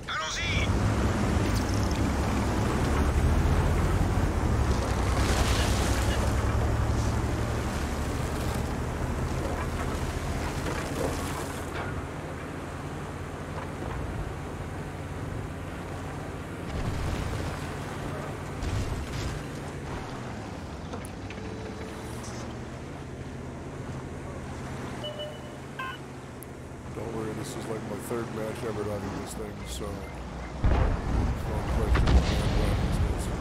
Allons-y! Don't worry, this is like my third match ever driving this thing, so no question what my weapons is.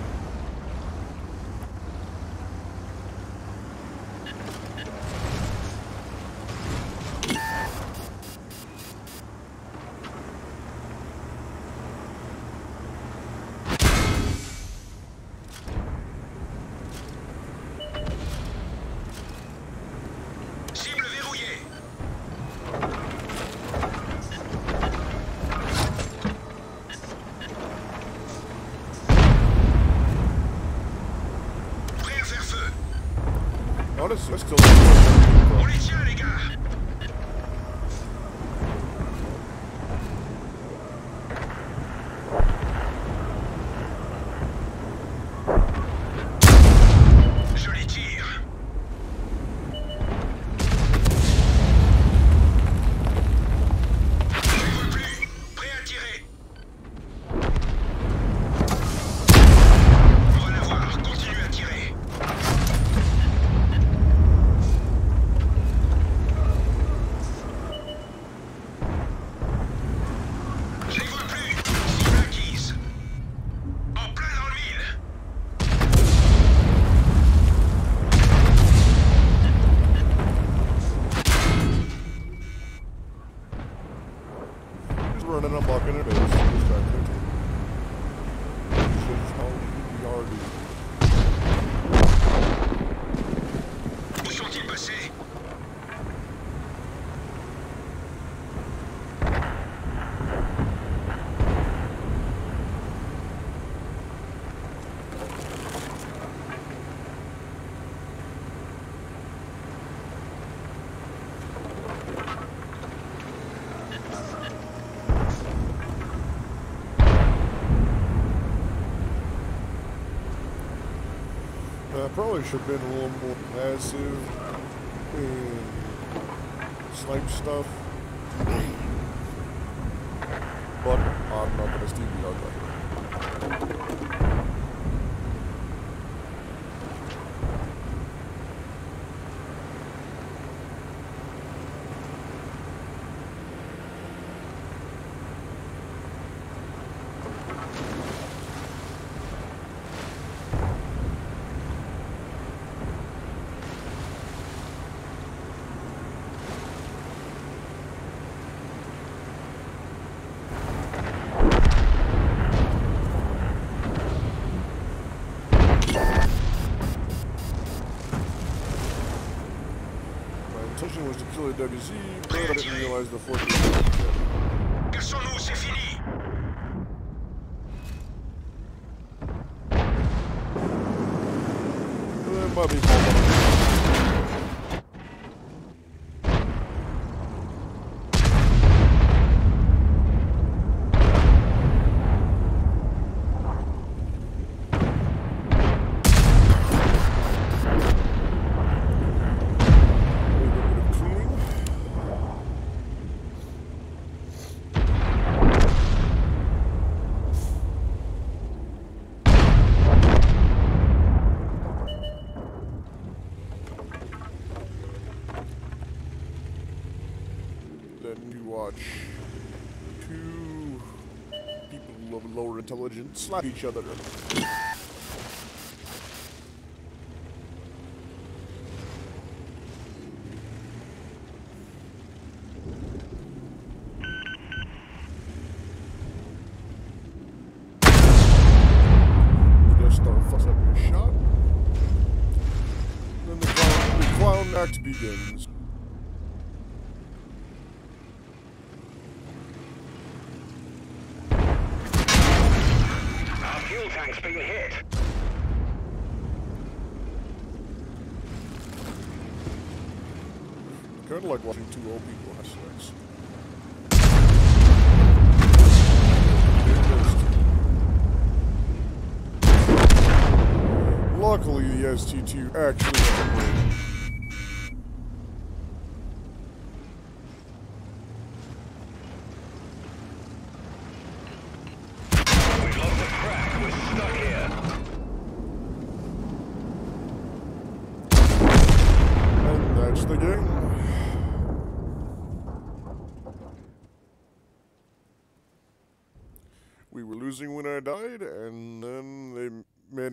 Cible verrouillée. Prêt à faire feu. Oh, that's still. On les tient, les gars. Je les tire. Je ne veux plus. Prêt à tirer. On va l'avoir. Continue à tirer. Je les vois plus. Cible acquise. En plein dans le mille. Just running amok in a base. This time, shit's all yardy. Où sont-ils passés? I probably should have been a little more passive in snipe stuff, but I'm not gonna steal the other. My intention was to kill a WZ, but I didn't realize the force was Cassons-nous, c'est fini. might be fun. Then you watch two people of lower intelligence slap each other. Just start fussing up your shot. Then the clown act begins. Fuel tank's been hit. Kind of like watching two old people have sex. ST2 actually has a brain. We've lost the track. We're stuck here. And that's the game. We were losing when I died, and then they